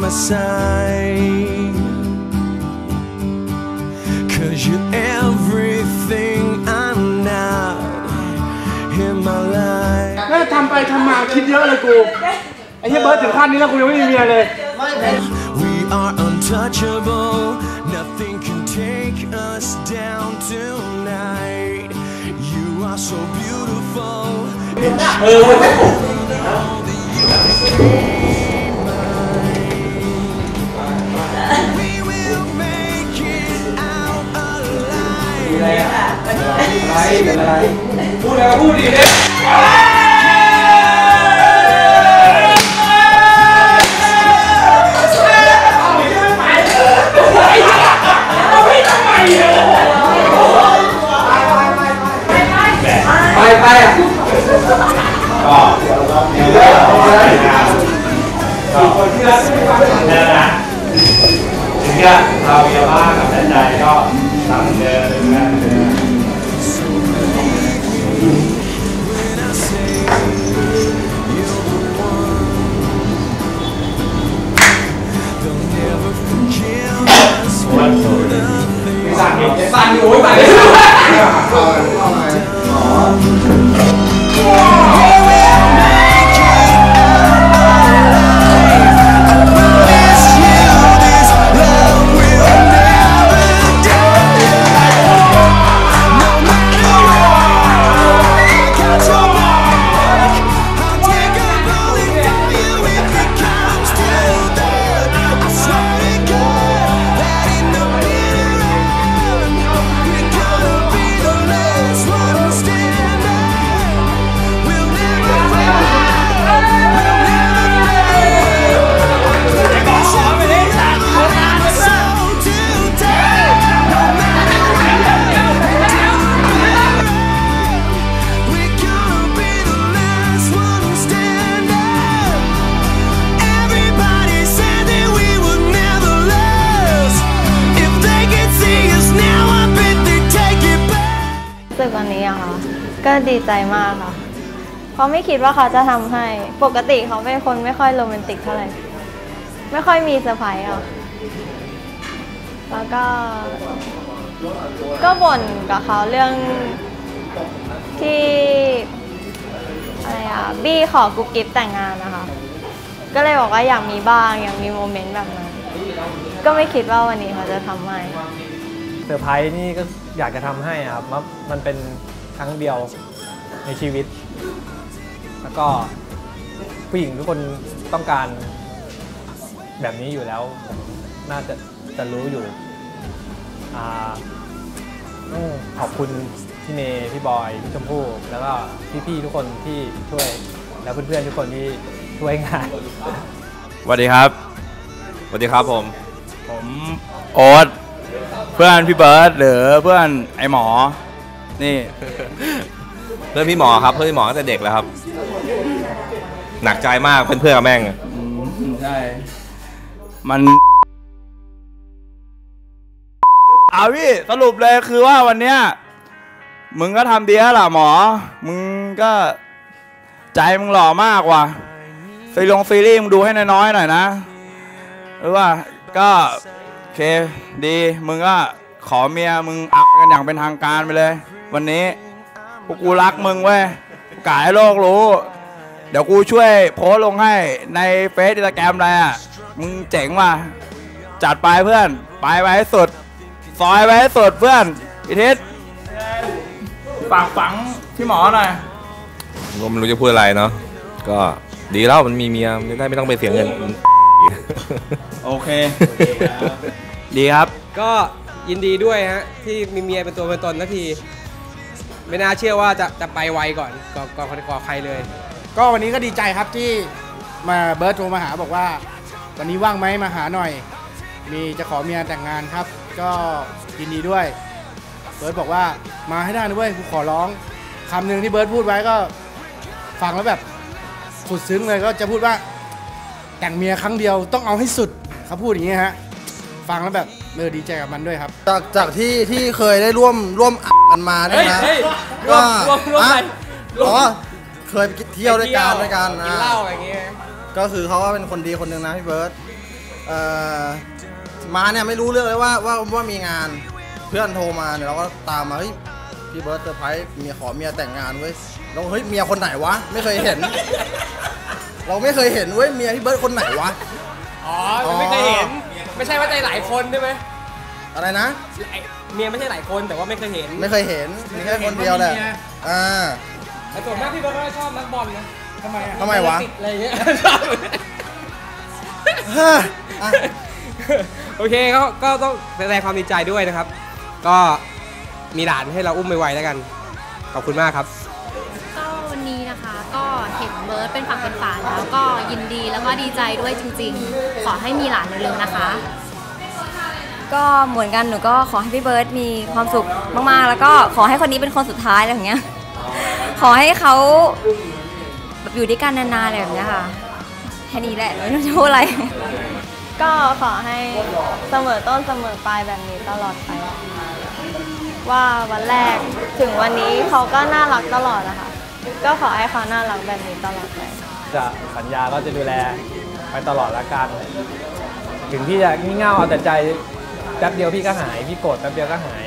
my side, 'cause you're everything I'm not in my life น่าทำไปทำมาคิดเยอะเลยกูไอ้เหี้ยเบิร์ดถึงขั้นนี้แล้วกูยังไม่มีเมียเลย We are untouchable, nothing can take us down tonight. You are so beautiful. We will make it out alive. พูดแล้วพูดดีเลยไปอ่ะก็คนที่รักนี่นะถึงจะเราอย่าบ้ากับแต่ใจก็ทำเดินนะสั่นดิสั่นดิโอ้ยสั่นดิวันนี้อะค่ะก็ดีใจมากค่ะเพราะไม่คิดว่าเขาจะทำให้ปกติเขาเป็นคนไม่ค่อยโรแมนติกเท่าไหร่ไม่ค่อยมีเซอร์ไพรส์อ่ะแล้วก็บ่นกับเขาเรื่องที่อะไรอ่ะบี้ขอกุ๊บกิ๊บแต่งงานนะคะก็เลยบอกว่าอยากมีบ้างอยากมีโมเมนต์แบบนั้นก็ไม่คิดว่าวันนี้เขาจะทำให้เซอร์ไพรส์นี่ก็อยากจะทำให้ครับมันเป็นครั้งเดียวในชีวิตแล้วก็ผู้หญิงทุกคนต้องการแบบนี้อยู่แล้วผมน่าจะรู้อยู่ขอบคุณพี่เมย์พี่บอยพี่ชมพู่แล้วก็พี่ๆทุกคนที่ช่วยแล้วเพื่อนๆทุกคนที่ช่วยงานสวัสดีครับสวัสดีครับผมโอ๊ตเพื่อนพี่เบิร์ดหรือเพื่อนไอหมอนี่เพื่อนพี่หมอครับเพื่อนพี่หมอตั้งแต่เด็กแล้วครับหนักใจมากเพื่อนกับแม่งใช่มันเอาพี่สรุปเลยคือว่าวันเนี้ยมึงก็ทำดีแล้วล่ะหมอมึงก็ใจมึงหล่อมากว่ะซีรีส์มึงดูให้น้อยๆหน่อยนะหรือว่าก็โอเคดีมึงก็ขอเมียมึงอัพกันอย่างเป็นทางการไปเลยวันนี้พวกกูรักมึงเว้ยกายโลกรู้เดี๋ยวกูช่วยโพสลงให้ในเฟซอินสตาแกรมอะไรอ่ะมึงเจ๋งว่ะจัดไปเพื่อนไปให้สุดซอยไปให้สุดเพื่อนอิทิศฝากฝังพี่หมอหน่อยก็ไม่รู้จะพูดอะไรเนาะก็ดีแล้วมันมีเมียไม่ต้องไปเสียเงินโอเคดีครับก็ยินดีด้วยฮะที่มีเมียเป็นตัวเป็นตนนาทีไม่น่าเชื่อว่าจะไปไวก่อนใครเลยก็วันนี้ก็ดีใจครับที่มาเบิร์ดโทรมาหาบอกว่าวันนี้ว่างไหมมาหาหน่อยมีจะขอเมียแต่งงานครับก็ยินดีด้วยเบิร์ดบอกว่ามาให้ได้นะเว้ยกูขอร้องคำหนึ่งที่เบิร์ดพูดไว้ก็ฟังแล้วแบบสุดซึ้งเลยก็จะพูดว่าแต่งเมียครั้งเดียวต้องเอาให้สุดเขาพูดอย่างนี้ฮะฟังแล้วแบบดีใจกับมันด้วยครับจากที่เคยได้ร่วมกันมาเนี่ยนะก็เคยไปเที่ยวด้วยกันนะกินเหล้าอะไรเงี้ยก็คือเขาก็เป็นคนดีคนหนึ่งนะพี่เบิร์ตเอ่อมาเนี่ยไม่รู้เรื่องเลยว่ามีงานเพื่อนโทรมาเนี่ยเราก็ตามมาเฮ้ยพี่เบิร์ดเซอร์ไพรส์เมียขอเมียแต่งงานเว้ยเราเฮ้ยเมียคนไหนวะไม่เคยเห็น เราไม่เคยเห็นเว้ยเมียพี่เบิร์ดคนไหนวะอ๋อไม่เคยเห็น ไม่ใช่ว่าใจหลายคนใช่ไหมอะไรนะเมียไม่ใช่หลายคนแต่ว่าไม่เคยเห็นไม่เคยเห็นมีแค่คนเดียวแหละาแต่ส่วนมากพี่เบิร์ดก็ชอบนักบอลนะทำไมอ่ะทำไมวะติดอะไรเงี้ยชอบอ่ะโอเคก็ต้องแสดงความดีใจด้วยนะครับ ก็มีหลานให้เราอุ้มไวๆแล้วกัน ขอบคุณมากครับก็วันนี้นะคะก็เห็นเบิร์ดเป็นฝั่งเป็นฝาแล้วก็ยินดีแล้วก็ดีใจด้วยจริงๆ ขอให้มีหลานเร็วๆนะคะก็เหมือนกันหนูก็ขอให้พี่เบิร์ดมีความสุขมากๆ แล้วก็ขอให้คนนี้เป็นคนสุดท้ายอะไรอย่างเงี้ย ขอให้เขาแบบอยู่ด้วยกันนานๆอะไรแบบเนี้ยค่ะแค่นี้แหละไม่รู้จะพูดอะไร ก็ขอให้เสมอต้นเสมอปลายแบบนี้ตลอดไป ว่าวันแรกถึงวันนี้เขาก็น่ารักตลอดนะคะก็ขอให้เขาน่ารักแบบนี้ตลอดไปจะสัญญาก็จะดูแลไปตลอดละกัน ถึงพี่จะงี่เง่าเอาแต่ใจแป๊บเดียวพี่ก็หาย พี่โกรธแป๊บเดียวก็หาย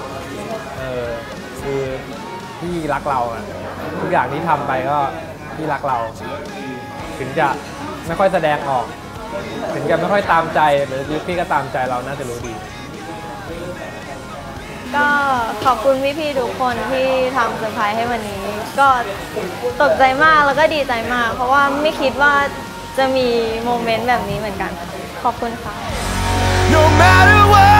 คือพี่รักเราอะทุกอย่างที่ทำไปก็พี่รักเรา ถึงจะไม่ค่อยแสดงออก ถึงจะไม่ค่อยตามใจหรือพี่ก็ตามใจเราน่าจะรู้ดีก็ขอบคุณพี่ๆทุกคนที่ทำเซอร์ไพรส์ให้วันนี้ ก็ตกใจมากแล้วก็ดีใจมาก เพราะว่าไม่คิดว่าจะมีโมเมนต์แบบนี้เหมือนกัน ขอบคุณค่ะ No matter what